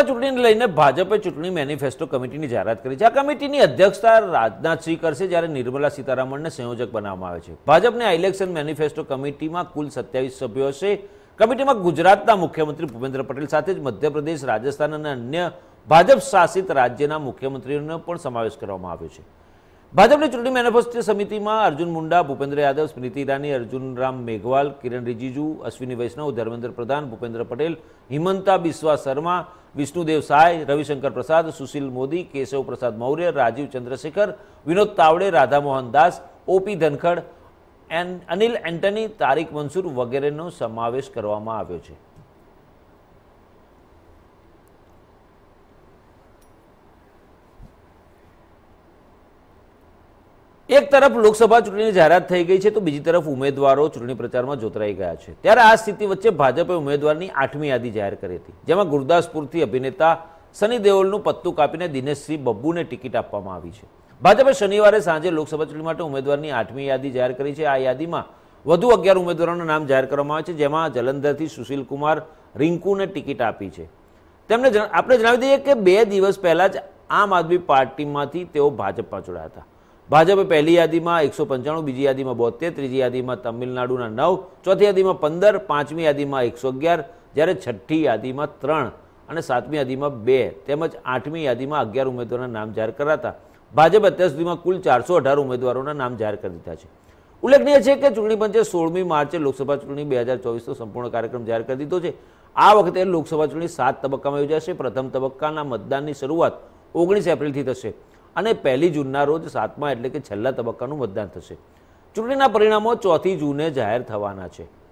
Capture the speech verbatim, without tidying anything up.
લોકસભા ચૂંટણીને લઈને ભાજપે ચૂંટણી મેનિફેસ્ટો કમિટીની જાહેરાત કરી છે। આ કમિટીની અધ્યક્ષતા રાજનાથસિંહ કરશે, જ્યારે નિર્મલા સીતારામનને સંયોજક બનાવવામાં આવે છે। ભાજપની આ ઇલેક્શન મેનિફેસ્ટો કમિટીમાં કુલ સત્યાવીસ સભ્યો હશે। કમિટીમાં ગુજરાતના મુખ્યમંત્રી ભૂપેન્દ્ર પટેલ સાથે જ મધ્યપ્રદેશ, રાજસ્થાન અને અન્ય ભાજપ શાસિત રાજ્યના મુખ્યમંત્રીઓનો પણ સમાવેશ કરવામાં આવ્યો છે। ભાજપની ચૂંટણી મેનિફેસ્ટો સમિતિમાં અર્જુન મુંડા, ભૂપેન્દ્ર યાદવ, સ્મૃતિ ઈરાની, અર્જુનરામ મેઘવાલ, કિરણ રિજિજુ, અશ્વિની વૈષ્ણવ, ધર્મેન્દ્ર પ્રધાન, ભૂપેન્દ્ર પટેલ, હિમંતા બિસ્વા શર્મા, વિષ્ણુદેવ સાય, રવિશંકર પ્રસાદ, સુશીલ મોદી, કેશવ પ્રસાદ મૌર્ય, રાજીવ ચંદ્રશેખર, વિનોદ તાવડે, રાધામોહન દાસ, ઓપી ધનખડ, અનિલ એન્ટની, તારિક મંસૂર વગેરેનો સમાવેશ કરવામાં આવ્યો છે। એક તરફ લોકસભા ચૂંટણીની જાહેરાત થઈ ગઈ છે, તો બીજી તરફ ઉમેદવારો ચૂંટણી પ્રચારમાં જોતરાઈ ગયા છે। ત્યારે આ સ્થિતિ વચ્ચે ભાજપે ઉમેદવારની આઠમી યાદી જાહેર કરી હતી, જેમાં ગુરદાસપુરથી અભિનેતા સની દેઓલનું પત્તું કાપીને દિનેશસિંહ બબ્બુને ટિકિટ આપવામાં આવી છે। ભાજપે શનિવારે સાંજે લોકસભા ચૂંટણી માટે ઉમેદવારની આઠમી યાદી જાહેર કરી છે। આ યાદીમાં વધુ અગિયાર ઉમેદવારોના નામ જાહેર કરવામાં આવે છે, જેમાં જલંધરથી સુશીલ કુમાર રિંકુને ટિકિટ આપી છે। તેમણે આપણે જણાવી દઈએ કે બે દિવસ પહેલા જ આમ આદમી પાર્ટીમાંથી તેઓ ભાજપમાં જોડાયા હતા। ભાજપે પહેલી યાદીમાં એકસો પંચાણું, બીજી યાદીમાં બોતેર, ત્રીજી યાદીમાં તમિલનાડુના નવ, ચોથી યાદીમાં પંદર, પાંચમી યાદીમાં એકસો અગિયાર, જ્યારે છઠ્ઠી યાદીમાં ત્રણ અને સાતમી યાદીમાં બે તેમજ આઠમી યાદીમાં અગિયાર ઉમેદવારોના નામ જાહેર કરાતા ભાજપે અત્યાર સુધીમાં કુલ ચારસો અઢાર ઉમેદવારોના નામ જાહેર કરી દીધા છે। ઉલ્લેખનીય છે કે ચૂંટણી પંચે સોળમી માર્ચે લોકસભા ચૂંટણી બે હજાર ચોવીસનો સંપૂર્ણ કાર્યક્રમ જાહેર કરી દીધો છે। આ વખતે લોકસભા ચૂંટણી સાત તબક્કામાં યોજાશે। પ્રથમ તબક્કાના મતદાનની શરૂઆત ઓગણીસ એપ્રિલથી થશે અને પહેલી જૂનના રોજ સાતમા એટલે કે છેલ્લા તબક્કાનું મતદાન થશે। ચૂંટણીના પરિણામો ચોથી જૂને જાહેર થવાના છે।